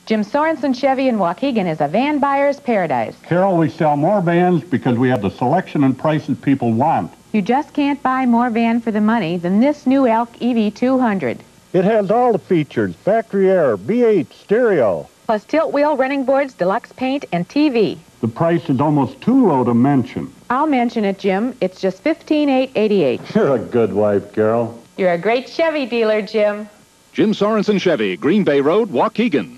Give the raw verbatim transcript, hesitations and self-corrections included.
Jim Sorenson Chevy in Waukegan is a van buyer's paradise. Carol, we sell more vans because we have the selection and prices people want. You just can't buy more van for the money than this new Elk E V two hundred. It has all the features: factory air, V eight, stereo. Plus tilt wheel, running boards, deluxe paint, and T V. The price is almost too low to mention. I'll mention it, Jim. It's just fifteen thousand eight hundred eighty-eight dollars. You're a good wife, Carol. You're a great Chevy dealer, Jim. Jim Sorenson Chevy, Green Bay Road, Waukegan.